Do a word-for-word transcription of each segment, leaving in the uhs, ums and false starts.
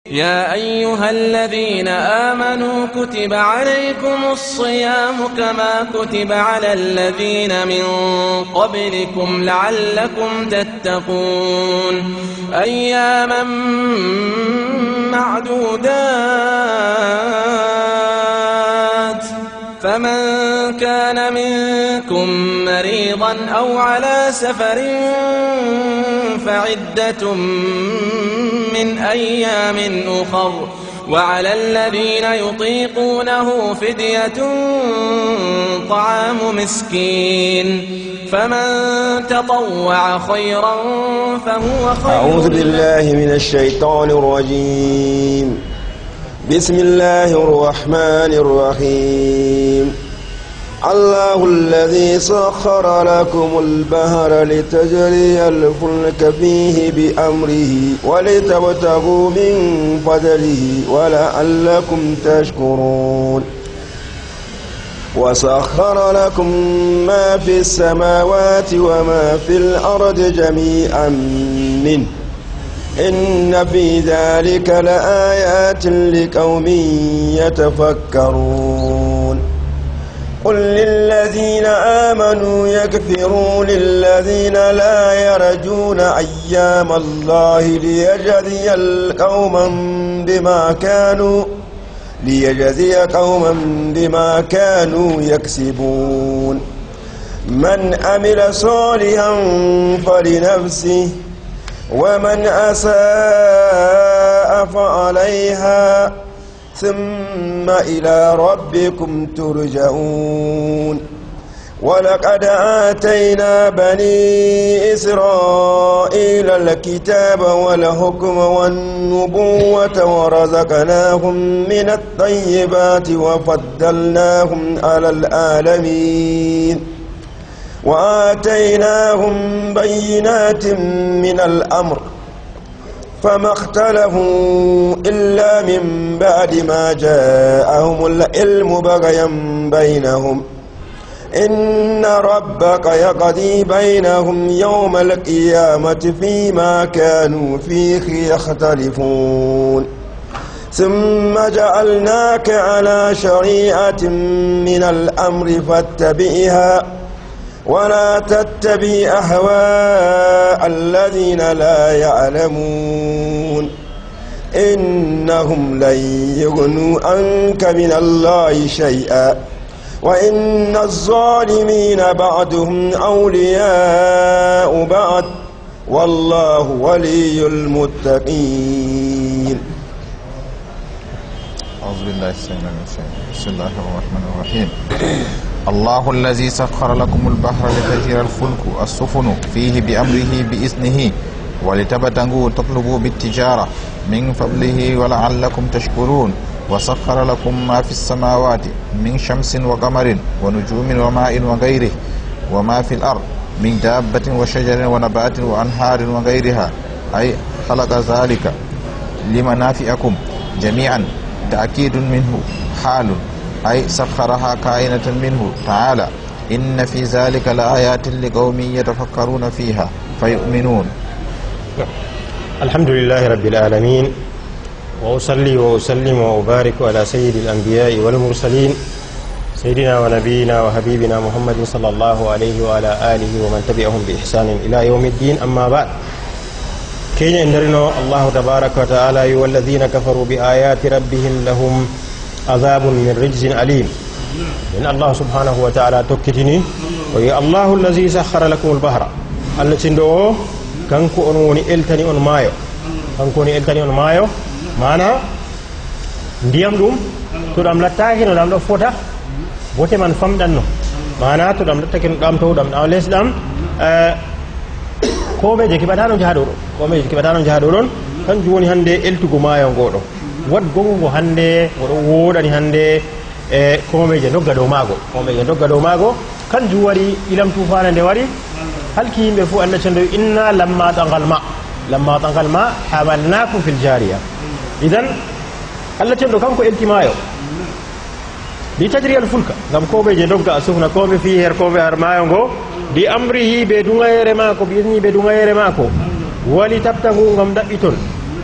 يا أيها الذين آمنوا كتب عليكم الصيام كما كتب على الذين من قبلكم لعلكم تتقون أياما معدودات فمن كان منكم مريضا أو على سفر فعدة من أيام أخر وعلى الذين يطيقونه فدية طعام مسكين فمن تطوع خيرا فهو خير. أعوذ بالله من الشيطان الرجيم. بسم الله الرحمن الرحيم. الله الذي سخر لكم البحر لتجري الفلك فيه بأمره ولتبتغوا من فضله ولعلكم تشكرون وسخر لكم ما في السماوات وما في الأرض جميعا منه إن في ذلك لآيات لقوم يتفكرون. قل للذين آمنوا يغفروا للذين لا يرجون أيام الله ليجزي قوما بما كانوا ليجزي قوما بما كانوا يكسبون. من عمل صالحا فلنفسه ومن أساء فعليها ثم إلى ربكم ترجعون. ولقد آتينا بني إسرائيل الكتاب والحكم والنبوة ورزقناهم من الطيبات وفضلناهم على العالمين وآتيناهم بينات من الأمر فما اختلفوا إلا من بعد ما جاءهم العلم بغيا بينهم إن ربك يقضي بينهم يوم القيامة فيما كانوا فيه يختلفون. ثم جعلناك على شريعة من الأمر فاتبعها ولا تتبع أهواء الذين لا يعلمون إنهم لن يغنوا عنك من الله شيئا وإن الظالمين بعضهم أولياء بعض والله ولي المتقين. أعوذ بالله السميع العليم. بسم الله الرحمن الرحيم. الله الذي سخر لكم البحر لتجري الفلك السفن فيه بأمره بإذنه ولتبتغوا تطلبوا بالتجارة من فضله ولعلكم تشكرون وسخر لكم ما في السماوات من شمس وقمر ونجوم وماء وغيره وما في الأرض من دابة وشجر ونبات وأنهار وغيرها أي خلق ذلك لمنافعكم جميعا تأكيد منه حال أي سخرها كائنة منه تعالى إن في ذلك لآيات لقوم يتفكرون فيها فيؤمنون. الحمد لله رب العالمين وأصلي وأسلم وأبارك على سيد الأنبياء والمرسلين سيدنا ونبينا وحبيبنا محمد صلى الله عليه وعلى آله ومن تبعهم بإحسان إلى يوم الدين. أما بعد كين إنرنا الله تبارك وتعالى والذين كفروا بآيات ربهم لهم عذاب من رجز أليم. إن الله سبحانه وتعالى تكتني ويا الله الذي سخر لكم البحر التي ندعو كنكو أنوني إلتني أن مايو كنكو إلتني أن مايو معنى ndiyam dum to dam lattaaki no dam do fota bote man famdanno mana to dam lattaaki no dam to dam dam lesdam euh ko be je kibadano jaado do ko be je kibadano jaado don kan joni hande eltugo maayo godo wad gongo hande wodo wodani hande e ko be je dogga do mago ko be je dogga do mago kan ju wari ilam tufana de wari halki yimbe fu Allah cendo inna lamma tangal ma lamma tangal ma hamalnakum fil jariya idan Allah cendo kanko eltimayo di tajri al fulka gam ko be je dogga asufna ko be fi her ko be har mayo go di amrihi be dungayere mako bi ni be dungayere mako wali tabtagu ngam dabbiton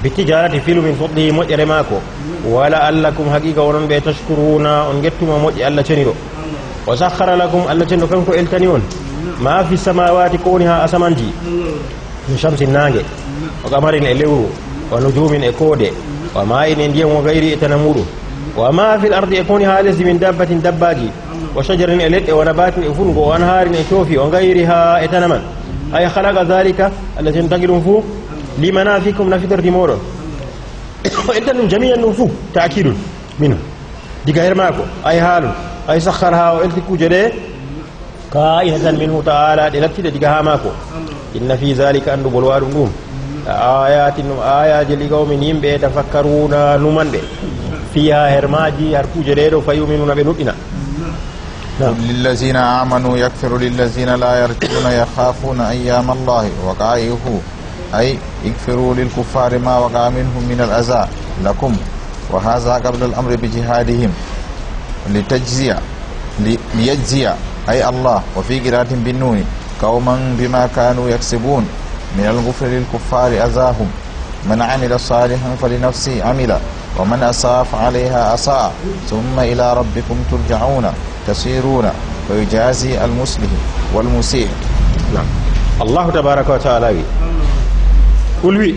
بالتجارة فيلو من فضله مجر ماكو ولعلكم حقيقة ونن بتشكرون ونجتم مجر الله تنيرو وسخر لكم الله تنيرو كنكو التنيون ما في السماوات كونها أسمانجي من شمس الناجي وقمر الليل ونجوم إكودي وماء إنديا وغير تنمور وما في الأرض يكونها لز من دابة دباجي وشجر إلت ونبات إفنق وأنهار إشوفي وغيرها إتنمن أي خلق ذلك الذي ينتقل فوق لمنافكم نفذر دمورا وإنتم جميعا نفوق تأكيد منه دي غير ماكو أي حال أي سخرها وإلتكو جده كائنة منه تعالى دلتي دي ماكو إن في ذلك أن بلوار نوم آيات آيات لقوم ينبئ يتفكرون نمن فيها هرماجي هركو جده فيؤمنون بنؤمنا قل للذين آمنوا يكفر للذين لا يرجون يخافون أيام الله وقائه أي اكفروا للكفار ما وقع منهم من الأذى لكم وهذا قبل الأمر بجهادهم لتجزي ليجزي أي الله وفي قراءة بالنون قوما بما كانوا يكسبون من الغفر للكفار أذاهم من عمل صالحا فلنفسه عمل ومن أساء فعليها أساء ثم إلى ربكم ترجعون تسيرون ويجازي المصلح والمسيء. نعم. الله تبارك وتعالى قل بي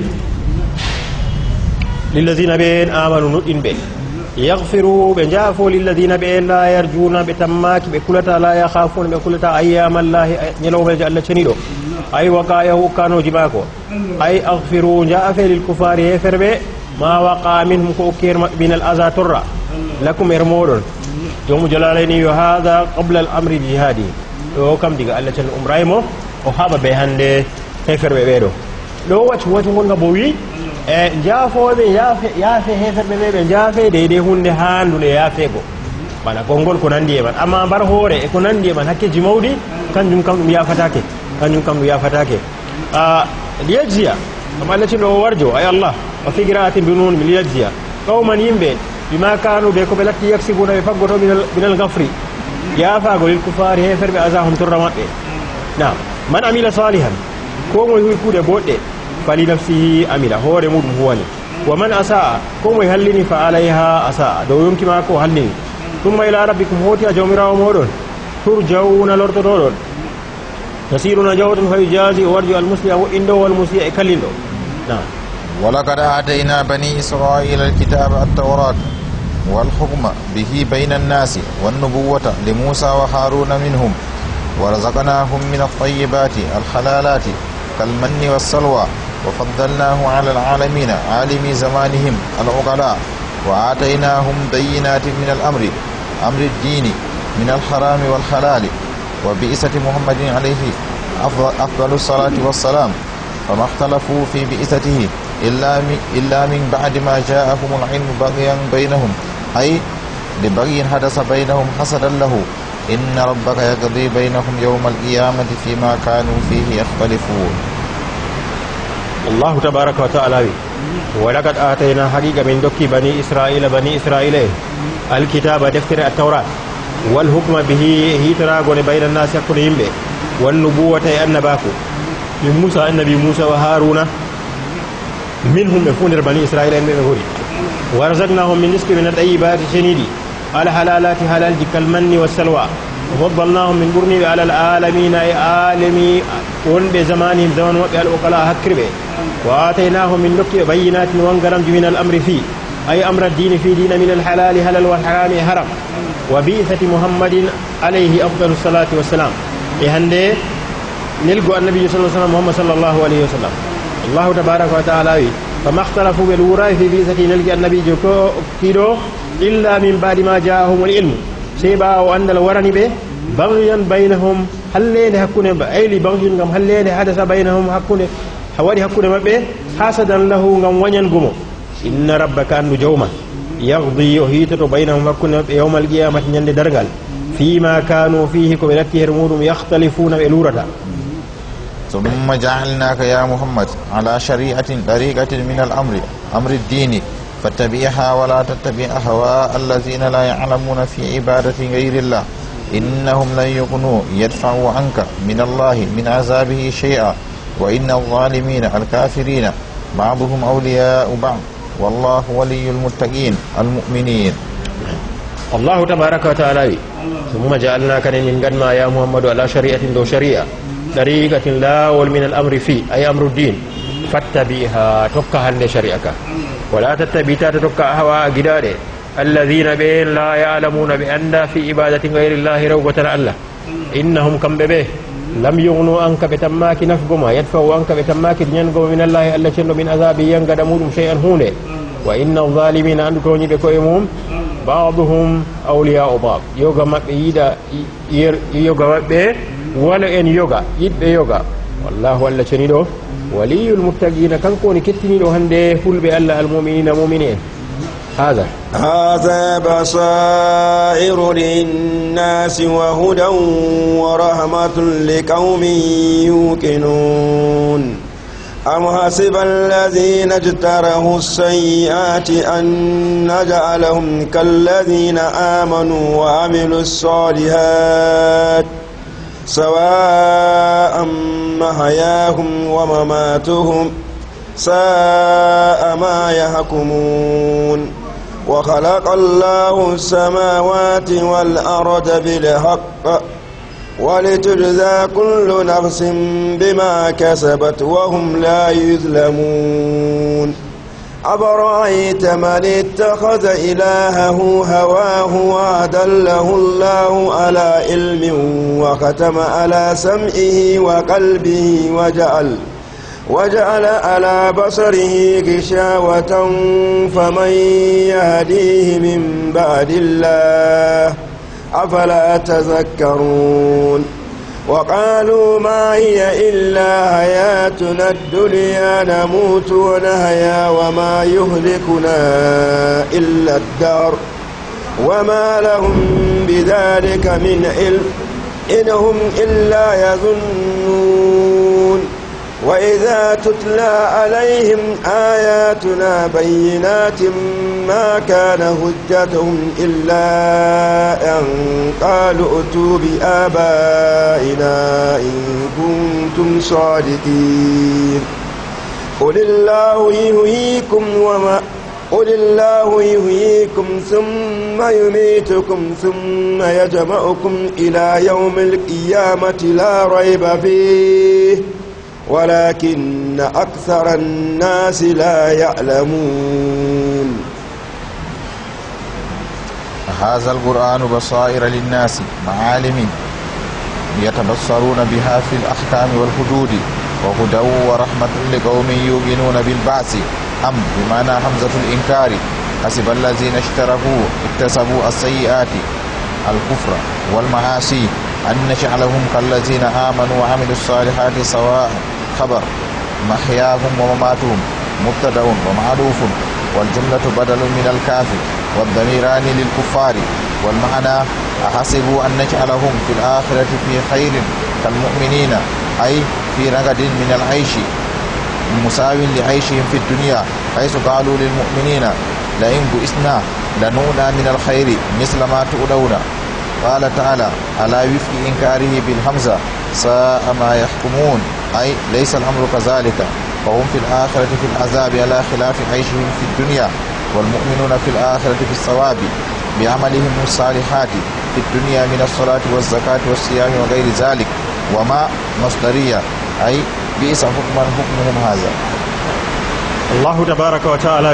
للذين بين آمنوا نؤمن به يغفروا بنجافوا للذين بين لا يرجون بتماك بكلتا لا يخافون بكلتا أيام الله يلو بجعل شنيدو أي وقايه كانوا جماكو أي أغفروا جاء في للكفار يفر به ما وقع منهم كوكير من الأذى ترى لكم إرمور يوم جلالين وهذا قبل الأمر الجهادي وكم ديغا الله تن أمرايمو وحابا بيهاند يفر بيدو لو وجه وجه ونغا بوي جافو بي يافي يافي يفر بيدو جافي دي دي هند هاندو لي يافي go bana gongol ko nandi e man amma bar hoore e ko nandi e man hakke jimawdi kanjum kam dum yafatake kanjum kam dum yafatake a liyajziya kam Allah tin do warjo ay Allah wa fi qira'atin binun liyajziya qauman yimbe bima kanu be ko belatti yaksibuna be faggoto min al ghafri ya fago lil kufari hefer be azahum turramate na man amila salihan ko mo wi kude bodde fali nafsihi amila hoore mudum huwani wa man asaa ko mo hallini fa alaiha asaa do yonki ma ko hallini ثم إلى ربكم هوتي أجومرا ومورون ترجعون لورتدون تسيرون جوة فيجازي وارجع المسيء وإنده والمسيء كلندو نعم. ولقد آتينا بني إسرائيل الكتاب التوراة والحكم به بين الناس والنبوة لموسى وهارون منهم ورزقناهم من الطيبات الحلالات كالمن والسلوى وفضلناه على العالمين عالمي زمانهم العقلاء وآتيناهم بينات من الأمر أمر الدين من الحرام والحلال وبئسة محمد عليه أفضل الصلاة والسلام فما اختلفوا في بئسته إلا إلا من بعد ما جاءهم العلم بغيا بينهم أي لبغي حدث بينهم حسدا له إن ربك يقضي بينهم يوم القيامة فيما كانوا فيه يختلفون. الله تبارك وتعالى ولقد آتينا حقيقة من دكي بني إسرائيل بني إسرائيل الكتاب دفتر التوراة والحكم به هيتراغون بين الناس يكون يمبي والنبوة النباكو من موسى النبي موسى وهارون منهم يكون بني إسرائيل من هوري ورزقناهم من نسك من الطيبات شنيدي على حلالات حلال كالمن والسلوى وفضلناهم من برني على العالمين أي عالمي ون بزمانهم زمن وقع الأقلاء هكربه وآتيناهم من نكي بينات وانقرم من الأمر فيه أي أمر الدين في دين من الحلال هلال والحرام هرم وبئثة محمد عليه أفضل الصلاة والسلام يهندي نلقوا النبي صلى الله عليه وسلم محمد صلى الله عليه وسلم الله تبارك وتعالى فما اختلفوا بالوراء في بئثة نلقى النبي جوكو كيدو إلا من بعد ما جاءهم العلم سيبا وأن الورن به بغيا بينهم هل لين هكون أيلي بغي هل لين حدث بينهم هكون حوالي هكون مبه حسدا له غم ونينغمو إن ربك أن جوما يغضي وهيتة بينهم هكون يوم القيامة نند درغال فيما كانوا فيه كبلته رمودهم يختلفون بلورة. ثم جعلناك يا محمد على شريعة طريقة من الأمر أمر الدين فاتبعها ولا تتبع أهواء الذين لا يعلمون في عبادة غير الله إنهم لن يغنوا يدفعوا عنك من الله من عذابه شيئا وإن الظالمين الكافرين بعضهم أولياء بعض والله ولي المتقين المؤمنين. الله تبارك وتعالى ثم جعلناك من قد ما يا محمد على شريعة دو شريعة طريقة لا ومن الأمر فيه أي أمر الدين فاتبعها تقها لشريعك ولا تتبع تتقى هواء جداره الذين بين لا يعلمون بأن في عبادة غير الله روبة الله إنهم كم ببه لم يغنوا عنك بتماك نفقما يدفعوا عنك بتماك ينقو من الله ألا شنو من عذاب ينقد أمورهم شيئا هونه وإن الظالمين أنكوني بكويمهم بعضهم أولياء بعض يوغا مبيدا يوغا مبي ولا إن يوغا يد يوغا والله ألا شنو ولي المتقين كان كوني كتني لو هندي فل بألا المؤمنين مؤمنين. هذا هذا بصائر للناس وهدى ورحمة لقوم يوقنون أم حسب الذين اجترحوا السيئات أن نجعلهم كالذين آمنوا وعملوا الصالحات سواء محياهم ومماتهم ساء ما يحكمون وخلق الله السماوات والأرض بالحق ولتجزى كل نفس بما كسبت وهم لا يظلمون أفرأيت من اتخذ إلهه هواه وأضله الله على علم وختم على سمعه وقلبه وجعل وجعل على بصره غشاوة فمن يهديه من بعد الله أفلا تذكرون وقالوا ما هي إلا حياتنا الدنيا نموت ونحيا وما يهلكنا إلا الدهر وما لهم بذلك من علم إن هم إلا يظنون وإذا تتلى عليهم آياتنا بينات ما كان حجتهم إلا أن قالوا ائتوا بآبائنا إن كنتم صادقين قل الله يحييكم وما قل الله يحييكم ثم يميتكم ثم يجمعكم إلى يوم القيامة لا ريب فيه ولكن أكثر الناس لا يعلمون. هذا القرآن بصائر للناس معالم يتبصرون بها في الأحكام والحدود وهدى ورحمة لقوم يؤمنون بالبعث أم بمعنى همزة الإنكار حسب الذين اشتركوا اكتسبوا السيئات الكفر والمعاصي أن نجعلهم كالذين آمنوا وعملوا الصالحات سواء خبر محياهم ومماتهم مبتدأ ومعروف والجملة بدل من الكافر والضميران للكفار والمعنى أحسبوا أن نجعلهم في الآخرة في خير كالمؤمنين أي في رغد من العيش مساو لعيشهم في الدنيا حيث قالوا للمؤمنين لئن بئسنا لنؤنى من الخير مثل ما تؤدون. قال تعالى على وفق إنكاره بالهمزة ساء ما يحكمون أي ليس الأمر كذلك فهم في الآخرة في العذاب على خلاف عيشهم في الدنيا والمؤمنون في الآخرة في الثواب بعملهم الصالحات في الدنيا من الصلاة والزكاة والصيام وغير ذلك وما مصدرية أي بئس حكما حكمهم هذا. الله تبارك وتعالى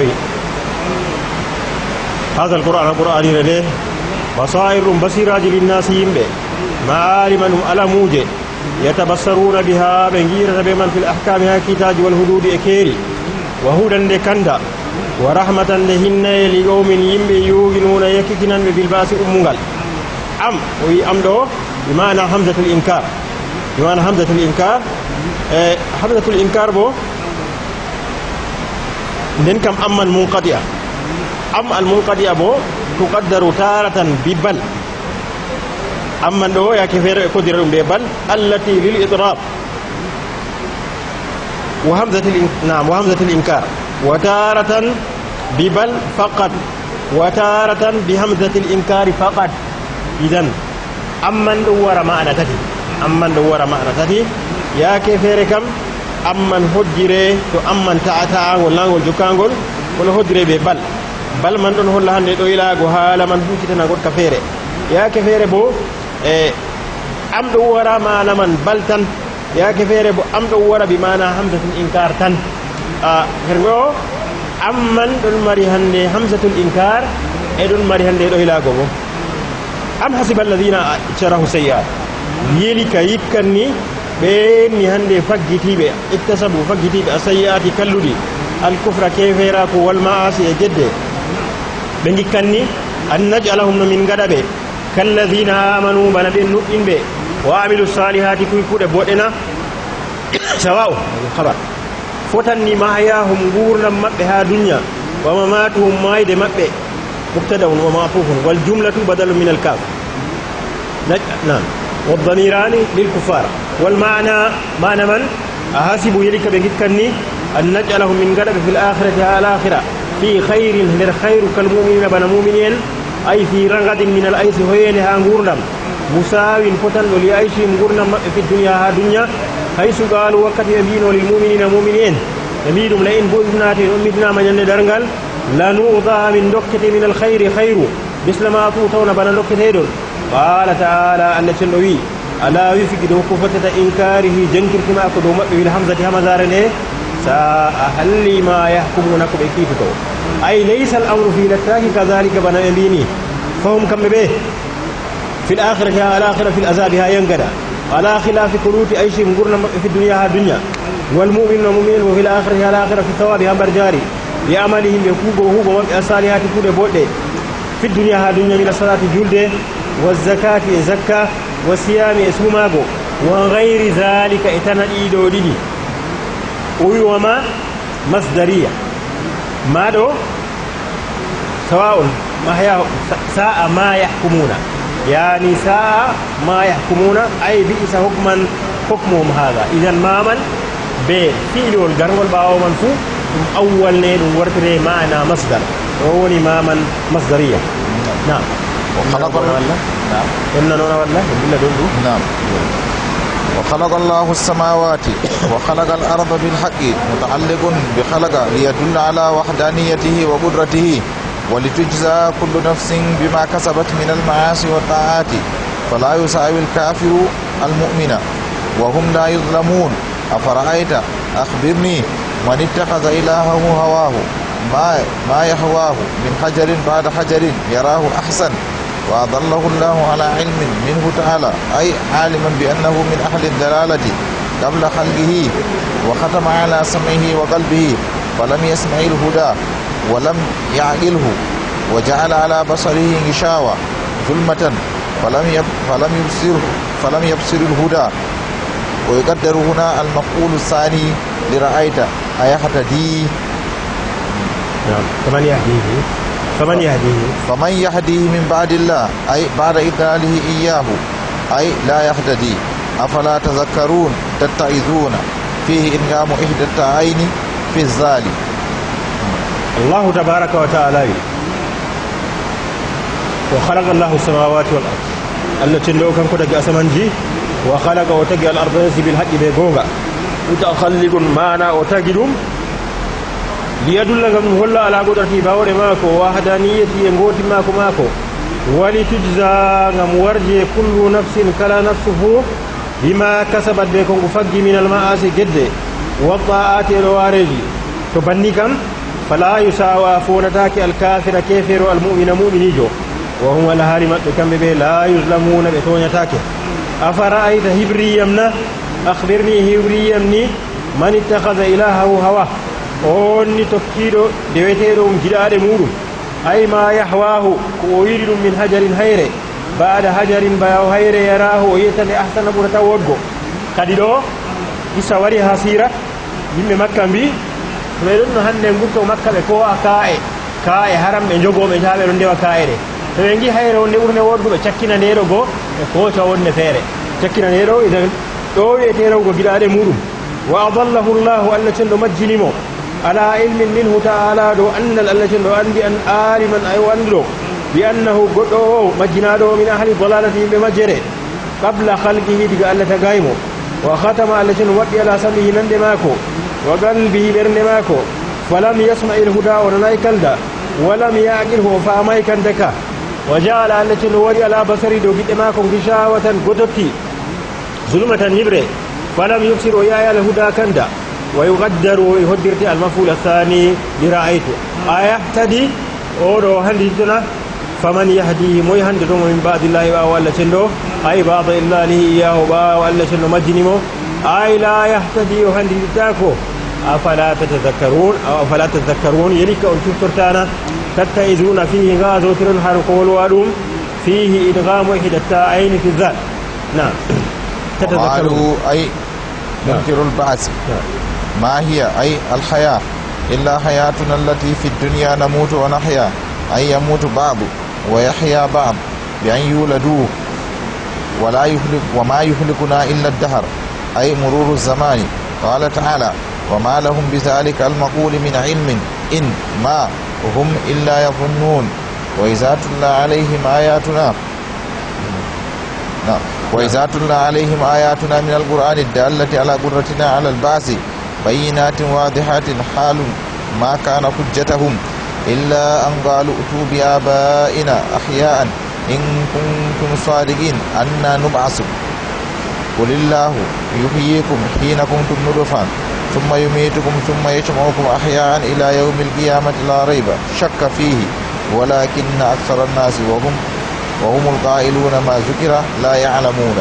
هذا القرآن القرآن لديه بصائر بصيرات للناس يمبي معالم على موجه يتبصرون بها بنجيرة بمن في الأحكام كتاب والحدود إكيري وهدى لكندا ورحمة لهن لقوم يمبي يوغنون يككنا بالباس أمغال أم وي أم دو بمعنى همزة الإنكار بمعنى همزة الإنكار اه همزة الإنكار بو ننكم أما المنقطع أم المنقطع بو تقدر تارة ببل أما دو يا كفر قدر ببل التي للإضراب وهمزة نعم وهمزة الإنكار وتارة ببل فقط وتارة بهمزة الإنكار فقط. إذن أما دور معنى تتي أما دور معنى تتي يا كفر كم amman hoddire to amman ta'ata'angol langol jokangol kono hoddire be bal bal man don holla hande do ilago hala man hucitana godka feere yaake feere bo e am do wara mana man baltan yaake feere bo am do wara bi mana hamzatul inkar tan a hergo amman don mari hande hamzatul inkar e don mari hande do ilago bo am hasiba alladhina sharahu sayyi'at yeli kayikkanni be mi hande faggitibe ittasabu faggitibe asayati kalludi al kufra kefera ko wal ma'asi e jedde be ngikkanni an naj'alahum min gadabe kalladhina amanu bana be nu'inbe wa amilu salihati kuy kude bodena sawa'u khabar fotanni mahayahum gurnam mabbe ha dunya wa mamatuhum maide mabbe mubtada wa ma'tufun wal jumlatu badalu min al kaf نعم والضميران للكفار والمعنى معنى من أحسب يلك بكني أن نجعلهم من قلب في الآخرة على الآخرة في خير من خير كالمؤمنين بنا مؤمنين أي في رغد من الأيس هوينها غورنم مساو فتن وليعيشهم غورنم في الدنيا ها دنيا حيث قالوا وقت يمين للمؤمنين مؤمنين يمين لئن بوزنات أمتنا من يندرنغل لنوضع من دكة من الخير خير مثل ما أطوتون بنا دكة قال تعالى أن تشلوي ألا يفك دو كفتة إنكاره جنكر كما أكدو مأبي بالحمزة همزارنه سأهل ما يحكمونك بكيفتو أي ليس الأمر في لتاك كذلك بنا يميني فهم كم به في الآخرة على الآخرة في الأزابها ينقل على خلاف كروت أي شيء مقرنا في الدنيا ها الدنيا والمؤمن والمؤمن وفي الآخرة على الآخرة في ثوابها برجاري لعملهم يكوب وهو ومبئ الصالحات كود بوده في الدنيا ها الدنيا من الصلاة جلده والزكاة زكاة والصيام اسمه وغير ذلك اتنا ايدو دي وما مصدرية ما دو سواء ما هي ساء ما يحكمون يعني ساء ما يحكمون أي بئس حكما حكمهم هذا إذا ما من بفعل والجر والباء منفوع أول نيل ورتري معنى مصدر وهو ما من مصدرية نعم وخلق الله نعم إننا والله إلا دونه نعم وخلق الله السماوات وخلق الأرض بالحق متعلق بخلق ليدل على وحدانيته وقدرته ولتجزى كل نفس بما كسبت من المعاصي والطاعات فلا يساوي الكافر المؤمن وهم لا يظلمون أفرأيت أخبرني من اتخذ إلهه هواه ما ما يهواه من حجر بعد حجر يراه أحسن وأضله الله على علم منه تعالى أي عالما بأنه من أهل الدلالة قبل خلقه وختم على سمعه وقلبه فلم يسمع الهدى ولم يعقله وجعل على بصره غشاوة ظلمة فلم فلم يبصره فلم يبصر الهدى ويقدر هنا المفعول الثاني لرأيت أيهتدي نعم فمن يهديه فمن يهديه فمن يهديه من بعد الله أي بعد إضلاله إياه أي لا يهتدي أفلا تذكرون تتعظون فيه إنغام إحدى التعين في الزال الله تبارك وتعالى وخلق الله السماوات والأرض التي لو كان كدك أسمنجي وخلق وتجي الأرض بالحق بيغوغا متخلق معنا وتجدهم ليدل لكم هلا على قدرتي باور ماكو وحدانيتي ينغوتي ماكو ماكو ولتجزى غمورجي كل نفس كلا نفسه بما كسبت بكم فجي من المعاصي جد والطاعات الوارجي تبنيكم فلا يساوى فونتاك الكافر كافر المؤمن مؤمن جو وهم الهارم كم به لا يظلمون بتونتاك أفرأيت هبري يمنا أخبرني هبري يمني من اتخذ إلهه هواه أوني تفكيرو دويتيرو جدار مورو أي ما يحواه كويل من حجر هير بعد حجر باو هير يراه ويتني أحسن برتا وغو كديدو يسواري حسيرة يمي مكة بي فلن هنن غوتو مكة كو أكاي كاي حرام be jogo be jaabe ron dewa kaayre to en gi hayre wonde urne woddu be cakkina nero go e ko to wonne fere cakkina nero idan do wetero go gidaade mudum wa adallahu Allah alla tendo majjinimo ala ilmin minhu ta'ala do annal alla tendo andi an aliman ay wandiro bi annahu godo majjinado min ahli dalalati be majjere qabla khalqihi diga alla tagaymo وختم الذين ودي على سمعه نندماكو وقلبه برنماكو فلم يسمع الهدى ونناي كلدا ولم يعقله فاماي كندكا وجعل الذين ودي على بصري دوغي دماكو غشاوة غدتي ظلمة نبره فلم يبصر ويا الهدى كندا ويقدر ويهدرت المفعول الثاني برأيته آية تدي أورو هنديتنا فمن يهديه مو يهندر من بعد الله ولا شنو أي بعض إلا له إياه ولا شنو مجنمو أي لا يهتدي وهنديتاكو أفلا تتذكرون أو أفلا تتذكرون يليك أن تفترتانا تتئذون فيه غاز وترن حرق والوالوم فيه إدغام إحدى التاءين في الذات نعم تتذكرون أي منكر البعث ما هي أي الحياة إلا حياتنا التي في الدنيا نموت ونحيا أي يموت بعض ويحيا بعض بأن يولدوا ولا يهلك وما يهلكنا إلا الدهر أي مرور الزمان قال تعالى وما لهم بذلك المقول من علم إن ما هم إلا يظنون وإذا تتلى عليهم آياتنا وإذا تتلى عليهم آياتنا من القرآن الدالة على قدرتنا على البعث بينات واضحات حال ما كان حجتهم إلا أن قالوا ائتوا بآبائنا أحياء إن كنتم صادقين أنا نبعث قل الله يحييكم حين كنتم نطفا ثم يميتكم ثم يجمعكم أحياء إلى يوم القيامة لا ريب شك فيه ولكن أكثر الناس وهم وهم القائلون ما ذكر لا يعلمون.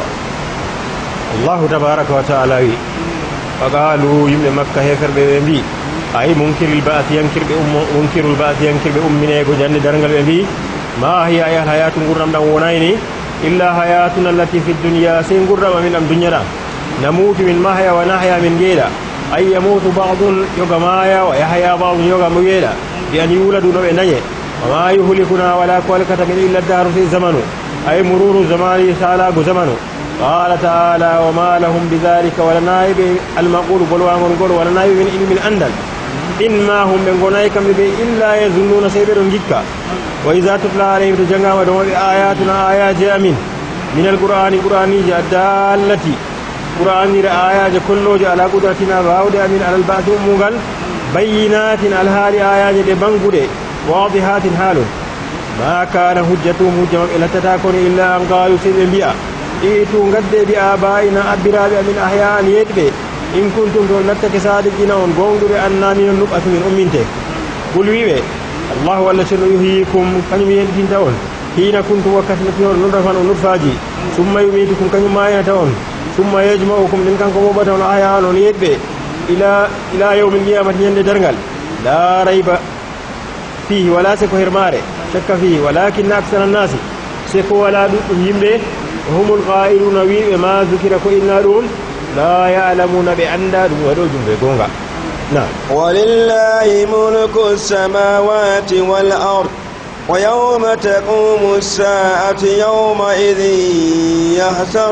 الله تبارك وتعالى فقالوا يم مكة هيكر بي أي منكر البعث ينكر بأم منكر البعث ينكر بأمنا يجند درنجل بي ما هي أي حياة غرام دونايني إلا حياتنا التي في الدنيا سين غرام من الدنيا نموت من محيا ونحيا من جيلا أي يموت بعض يوغمايا ويحيا بعض يوغمويلا بأن يولدوا نبي وما يهلكنا ولا كولكة من إلا الدهر في الزمن أي مرور الزمان سالاق زمن قال تعالى وما لهم بذلك ولا نائب المقول قلوا قل ولا نائب من علم الأندل إنما هم من غنائكم إلا يظنون سيبر جكا وإذا تتلى عليهم تجنغا ودوم آياتنا آيات جامين من القرآن القرآن الدالة قرآن آيات كله على قدرتنا باود من على البعث مغل بينات الهال آيات بنقود واضحات حال ما كان حجتهم حجة إلا تتاكن إلا أن قالوا سيدنا بيا إيتوا قد بآبائنا أبراب من أحياء يدبي إن كنتم تولدتك صادقين ونقوندوا بأننا من النبأة من أمينتك قل ويبي الله ولا شنو يحييكم كنم ينتين تون حين كنتم وكثنتون نرفا ونرفاجي ثم يميتكم كنم ماينة تون ثم يجمعكم لنكنكم وبتون أحياء يدبي إلى إلى يوم القيامة يند درنغل لا ريب فيه ولا سكو هرماري شك فيه ولكن أكثر الناس سكو ولا يمبي هم القائلون وما ذكرك إلا دون لا يعلمون بأن دون ودوجم بيقونغا نعم ولله ملك السماوات والأرض ويوم تقوم الساعة يومئذ يخسر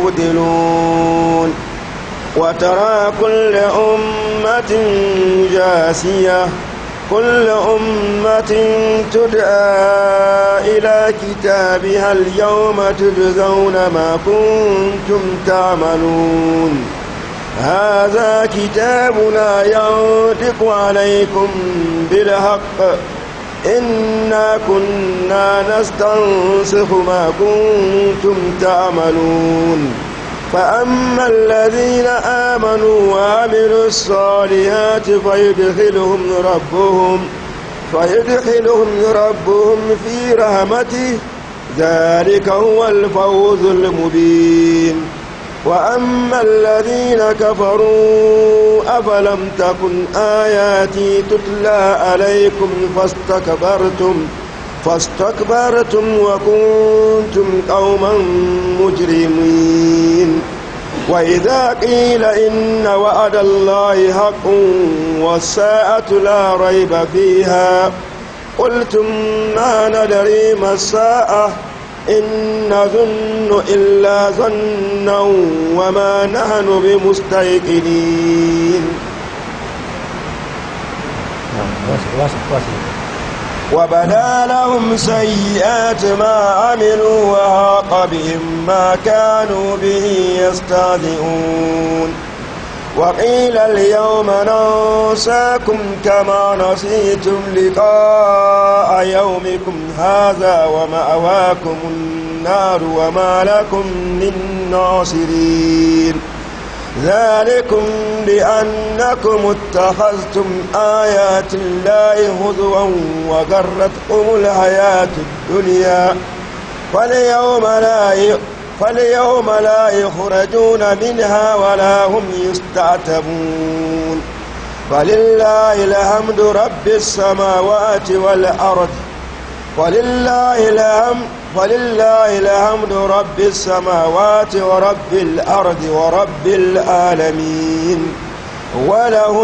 المبطلون وترى كل أمة جاسية كل أمة تدعى إلى كتابها اليوم تجزون ما كنتم تعملون هذا كتابنا ينطق عليكم بالحق إنا كنا نستنسخ ما كنتم تعملون فأما الذين آمنوا وعملوا الصالحات فيدخلهم ربهم فيدخلهم ربهم في رحمته ذلك هو الفوز المبين وأما الذين كفروا أفلم تكن آياتي تتلى عليكم فاستكبرتم فاستكبرتم وكنتم قوما مجرمين وإذا قيل إن وعد الله حق والساعة لا ريب فيها قلتم ما ندري ما الساعة إن نظن إلا ظنا وما نحن بمستيقنين وبدا لهم سيئات ما عملوا وحاق بهم ما كانوا به يستهزئون وقيل اليوم ننساكم كما نسيتم لقاء يومكم هذا ومأواكم النار وما لكم من ناصرين ذلكم بأنكم اتخذتم آيات الله هزوا وغرتكم الحياة الدنيا فاليوم لا فاليوم لا يخرجون منها ولا هم يستعتبون فلله الحمد رب السماوات والأرض ولله الحمد ولله الحمد رب السماوات ورب الأرض ورب العالمين وله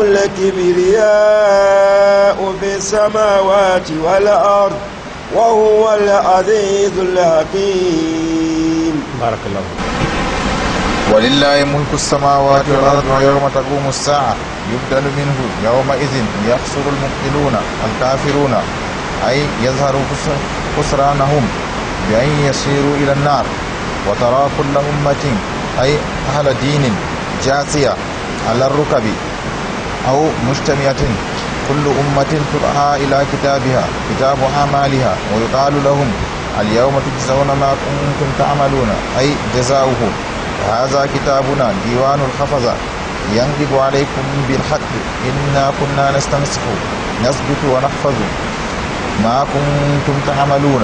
الكبرياء في السماوات والأرض وهو العزيز الحكيم. بارك الله. ولله ملك السماوات والأرض ويوم تقوم الساعة يبدل منه يومئذ يخسر المبطلون الكافرون أي يظهر خسرانهم بأن يسيروا إلى النار. وترى كل أمة أي أهل دين جاثية على الركب أو مجتمعة كل أمة تدعى إلى كتابها كتاب أعمالها ويقال لهم اليوم تجزون ما كنتم تعملون أي جزاؤه هذا كتابنا ديوان الحفظة ينطق عليكم بالحق إنا كنا نستنسخ نثبت ونحفظ ما كنتم تعملون.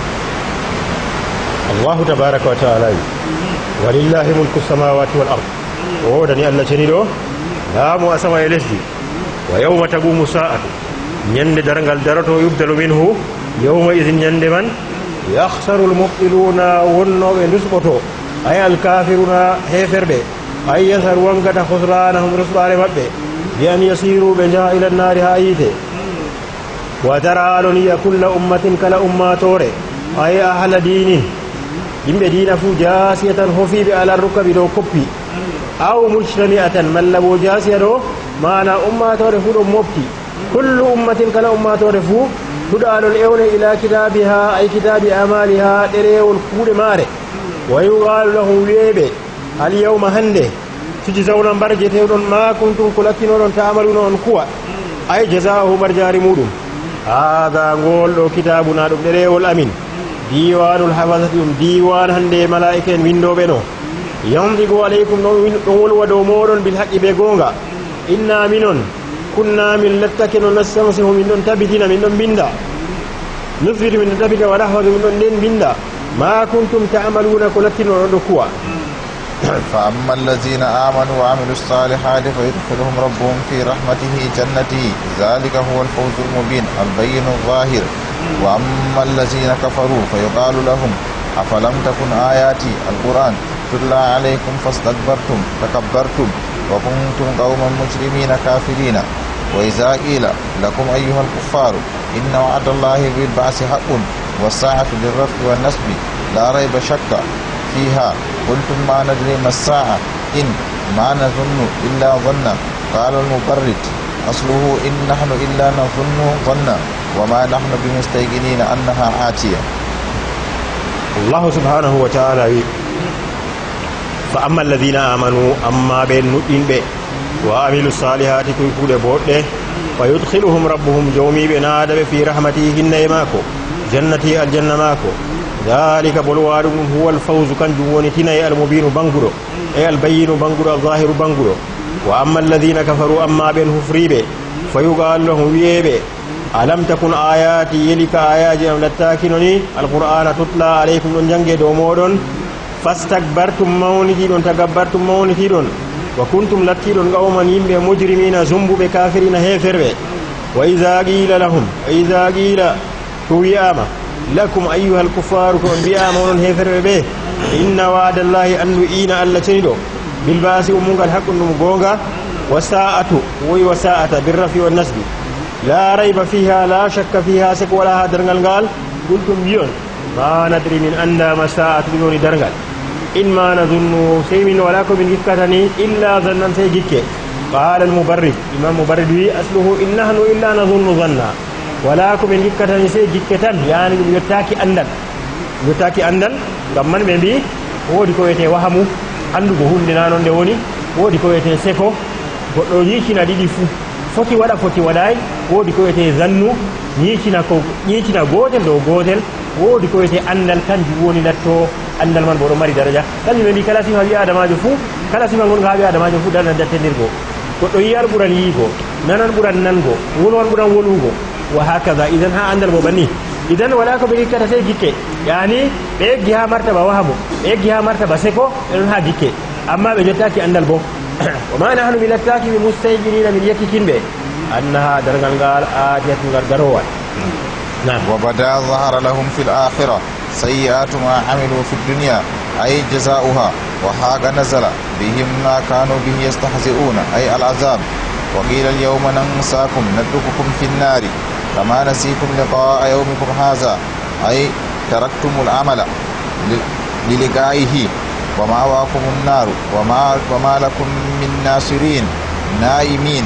الله تبارك وتعالى ولله ملك السماوات والأرض ودني الله شنيدو لا مو أسمى يلسدي ويوم تقوم الساعة يند درنغال درتو يبدل منه يومئذ يند من يخسر المبطلون ونو بنسبتو أي الكافرون هيفربي أي يسر وانغتا خسرانهم رسبار مبه بأن يسيروا بجا إلى النار هايته. وترى لني كل أمة كلا أماتوري أي أهل دينه يمبي دين فو جاسية هفي على الركب دو كبي أو مجتمعة من لبو جاسية دو معنى أماتوري فو مبتي كل أمة كلا أماتوري فو تدعى الأول إلى كتابها أي كتاب أعمالها دريو الكود ماري ويقال له ويبي اليوم هنده تجزون برجتون ما كنتم كلكنون تعملون أنكوا أي جزاؤه برجار مودم. هذا نقول كتابنا دريو الأمين ديوان الحفظة ديوان هنده ملائكة من دو بنو ينطق عليكم نقول ودومور بالحق بيغونغا إنا منون كنا من لتكن نستمسه من دون تبتنا من دون بندا نثبت من تبت ونحفظ من دون دين بندا ما كنتم تعملون كلكن ونكوا. فأما الذين آمنوا وعملوا الصالحات فيدخلهم ربهم في رحمته جنته ذلك هو الفوز المبين البين الظاهر. وأما الذين كفروا فيقال لهم أفلم تكن آياتي القرآن تتلى عليكم فاستكبرتم تكبرتم وكنتم قوما مجرمين كافرين. وإذا قيل لكم أيها الكفار إن وعد الله بالبعث حق والساعة بالرفع والنصب لا ريب شك فيها قلتم ما ندري ما الساعة إن ما نظن إلا ظنا قال المبرد أصله إن نحن إلا نظن ظنا وما نحن بمستيقنين أنها آتية. الله سبحانه وتعالى فأما الذين آمنوا أما بين نؤمن به وعملوا الصالحات كل بوده ويدخلهم ربهم جومي بنادب في رحمته النيماكو جنتي الجنة ماكو ذلك بلوار هو الفوز كان جوونتنا المبين بانغرو أي البين بانغرو الظاهر بانغرو. وأما الذين كفروا أما بين فريبه فيقال لهم ويبه ألم تكن آياتي يلك آيات لتاكنني القرآن تتلى عليكم نجنج دومودون فاستكبرتم مونتيدون تكبرتم مونتيدون وكنتم لتيدون قوما يمبي مجرمين زنبو بكافرين هيفربه. وإذا قيل لهم إذا قيل توياما لكم أيها الكفار كأنبياء مون هيفربه إن وعد الله أن يئين ألا تنيدو بالباس أمونغ الحق نمغونغا وساءة وي وساءة بالرفع والنسب لا ريب فيها لا شك فيها سك ولا درنغال قال قلتم بيون ما ندري من أن ما ساءة بدون درنغال إن ما نظن سيمين ولاكم من جكتني إلا ظنا سيجك. قال المبرد إمام مبرد أصله إن نحن إلا نظن ظنا wala ko ɓe gikkatani sey gikke tan yani ɗum yettaki andal yettaki andal ngam man ɓe mbi woodi ko wiyete wahamu andugo hunde na noon nde woni woodi ko wiyete seko goɗɗo ñiicina ɗiɗi fuu foti waɗa foti waɗay woodi ko wiyete zannu ñiicina ko ñiicina gootel dow gootel woodi ko wiyete andal kanjum woni latto andal man bo ɗo mari daraja kanjum ɓe mbi kala sifa wi adamajo fuu kala sifa gonga ha wi adamajo fuu dana dattedirgo goɗɗo yiyar ɓuran yiigo nanan ɓuran nango wolwan ɓuran wolugo wa hakaza idan ha andal bo banni idan wala ko ɓe gikkata sey gikke yani ɓe eggi ha martaba wahamu ɓe eggi ha martaba seko ɓeɗon ha gikke amma ɓe jottaki andal bo wama nahnu mi lattaki mi mustayjinina min yakkikinɓe annaha dargal ngal atiyatu ngal garowal نعم وبدا ظهر لهم في الآخرة سيئات ما عملوا في الدنيا أي جزاؤها وحاق نزل بهم ما كانوا به يستهزئون أي العذاب وقيل اليوم ننساكم ندرككم في النار كما نسيكم لقاء يومكم هذا أي تركتم العمل للقائه ومأواكم النار وما, وما لكم من ناصرين نائمين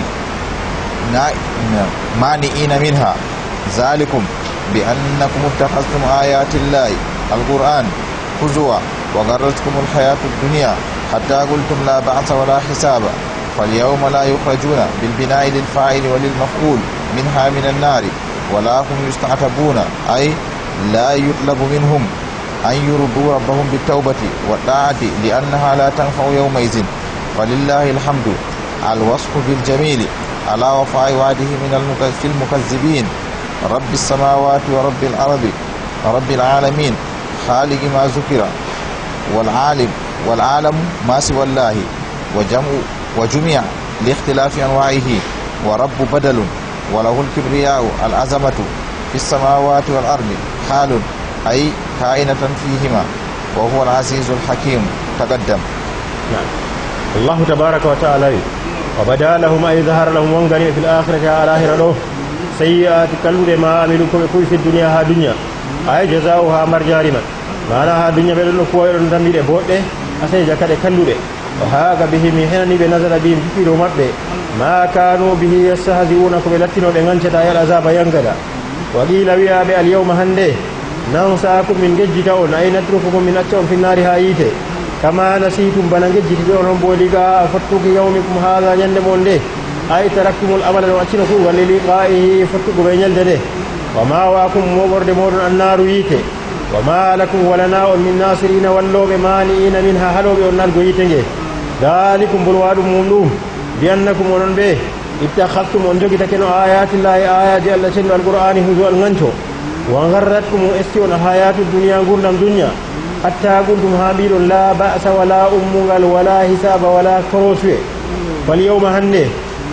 مانئين منها ذلكم بأنكم اتخذتم آيات الله القرآن هزوا وغرتكم الحياة الدنيا حتى قلتم لا بعث ولا حساب فاليوم لا يخرجون بالبناء للفاعل وللمفعول منها من النار ولا هم يستعتبون أي لا يطلب منهم أن يرضوا ربهم بالتوبة والطاعة لأنها لا تنفع يومئذ فلله الحمد الوصف بالجميل على وفاء وعده من المكذبين رب السماوات ورب الأرض رب العالمين خالق ما ذكر والعالم والعالم ما سوى الله وجمع وجميع لاختلاف أنواعه ورب بدل وله الكبرياء العظمة في السماوات والأرض حال أي كائنة فيهما وهو العزيز الحكيم تقدم. نعم. الله تبارك وتعالى وبدا لهم أي ظهر لهم وانغني في الآخرة على آخرة سيئات كل ما عملوا كل في الدنيا ها دنيا أي جزاؤها مرجارما معنى ها دنيا بلن كوير دمير بوده أسي جكاد كلوده وهاga بهم هني بنزل بهم في رومات ما كانوا به يستهزئون كبلتنا لنغنشتا يا العذاب ينغدا وقيل ويا اليوم هنده ننساكم من جدتون أي نترككم من أتشون في النار هايته كما نسيتم بنان جدتون بوليغا فتوك يومكم هذا يندمون ده أي تركتم الأمل وأتشنكم وللقائه فتوك بينال ده وما واكم مبرد مور النار يته وما لكم ولنا من ناصرين واللو بمانئين منها حلو بأنال قويته ذلكم بلواد مولوم بأنكم ونن به اتخذتم أنجوك تكنوا آيات الله آيات الله شنو القرآن هزو الغنشو وغرتكم استيون حياة الدنيا قرنا الدنيا حتى قلتم هابيل لا بأس ولا أمغل ولا حساب ولا كروسوي فاليوم هنه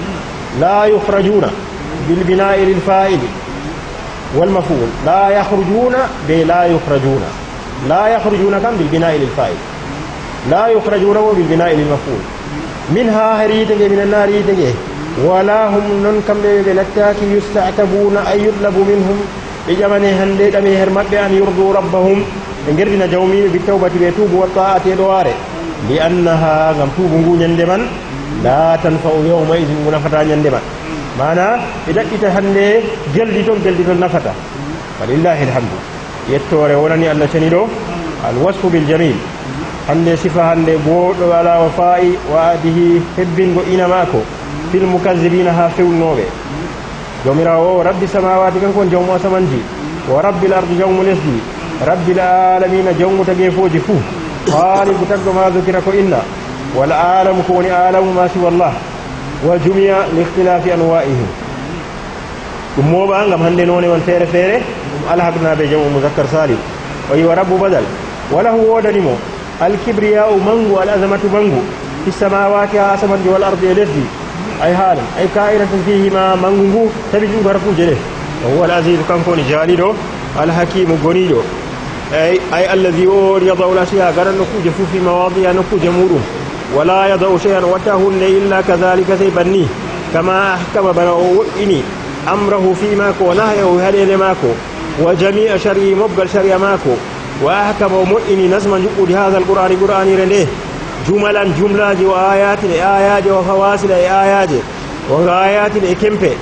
لا يخرجون بالبناء للفائل والمفعول لا يخرجون بلا يخرجون لا يخرجون كم بالبناء للفائل لا يخرجون بالبناء للمفعول منها هريتك من النار يتك ولا هم ننكم بلتاك يستعتبون أن يطلب منهم بجمعنى هندي دمي هرمت بأن يرضوا ربهم انجردنا جومي بالتوبة بيتوب والطاعة دواره لأنها غمتوب نندمن لا تنفع يومئذ منفتا نندمن معنى إذا إتهندي جلدتم جلدتم نفتا ولله الحمد يتوري ولني أن شنيدو الوصف بالجميل هندي صفة هندي بود على وفاء وعده حب وإنا ماكو في المكذبين هافو النوبة جميرا رب السماوات كان كون جوم سمنجي ورب الأرض جوم لسدي رب العالمين جوم تجيفو جفو خالق تقو ما ذكرك إلا والعالم كون عالم ما سوى الله وجميع لاختلاف أنوائه موبا غم هندي نوني وان فير فير ألحقنا بجوم مذكر سالم وهي رب بدل وله ودنمو الكبرياء منغو الأزمة منغو في السماوات عاصمة والأرض لسدي أي حال أي كائنة فيهما منغو تبجو غرفو جله وهو العزيز كان كون جالدو الحكيم غنيدو أي أي الذي يضع الأشياء قال نكو جفو في مواضيع نكو جمورو ولا يضع شيئا وتهن إلا كذلك سيبني كما أحكم بنوئني أمره فيما كو نهيه هل ماكو وجميع شرعي مبقى شرع ماكو وأحكم مؤني نسما جقود هذا القرآن قرآن رنده جملا جملة وآيات لآيات وفواصل لآيات وآيات لكمبة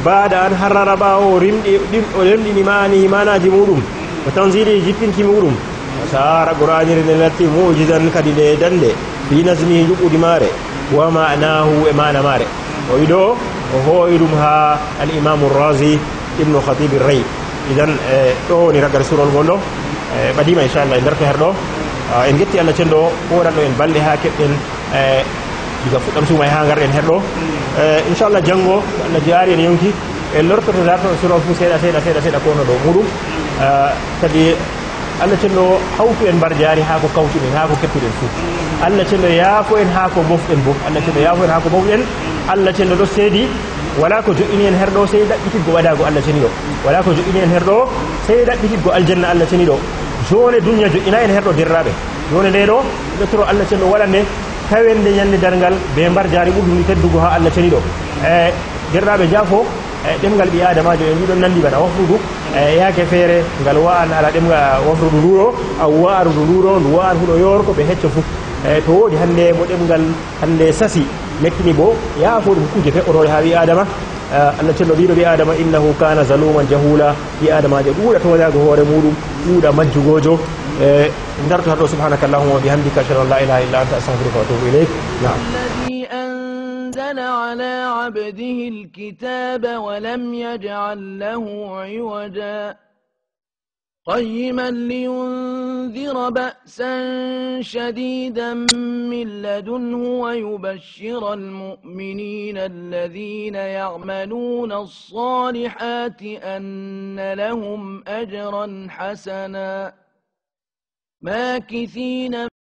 baada an harrara ɓawo rimɗi o lemɗinimani manaji muɗum o tanzili jippinki muɗum sara qur'anire nde latti mu'jizan kadi nde dande fi nasmi juɓɓudi mare wa ma'nahu e mana mare o wi ɗo o hooyi ɗum ha al imamu razi ibnu khatibi rey idan ɗo woni raggal surol ngol ɗo ɓadima inchallah e nder to herɗo en getti allah cenɗo ɓoɗanɗo en balɗe ha keɓɗen diga fuɗɗam suma ha garɗen herɗo inchallah janggo allah jaari en yonki e lortoto darto suro fu seeɗa seeɗa seeɗa seeɗa kono ɗo muɗum kadi allah cenɗo hawtu en mbar jaari ha ko kawtuɗen ha ko kettuɗen fuu allah cenɗo yaafo en ha ko bofɗen bo allah cenɗo yaafo en ha ko bofɗen allah cenɗo ɗo seedi wala ko joƴini en herɗo sey ɗaɓɓititgo waɗago allah ceniɗo wala ko joƴini en herɗo sey ɗaɓɓititgo aljanna allah ceniɗo jone duña joƴina en herɗo derraɓe jone nde ɗo ɗottoro allah cenɗo waɗanne tawende ñande dargal be mbar jaari ɓurɗum ni teddugo ha allah ceniɗo e derraɓe jaafo e ɗemgal ɓi adamajo en wiɗon nandi bana wafrudu e yaake feere ngal wa'an ala ɗemga wafrudu nduɗo aw wa'arudu nduɗo ndu wa'an huɗo yorko ɓe hecco fof e to woodi hande mo ɗemgal hande sasi mekkini bo yaafo ɗum kuje feɓɓotoɗe ha ɓi adama allah cello wiɗo ɓi adama innahu kana zaluman jahula ɓi adamajo ɗuuɗa toñago hoore muɗum ɗuuɗa majjugojo e darto haɗo subhanaka allahumma wa bihamdika ashhadu an la ilaha illa anta astaghfiruka wa atubu ilayk naam أنزل على عبده الكتاب ولم يجعل له عوجا قيما لينذر بأسا شديدا من لدنه ويبشر المؤمنين الذين يعملون الصالحات أن لهم أجرا حسنا ماكثين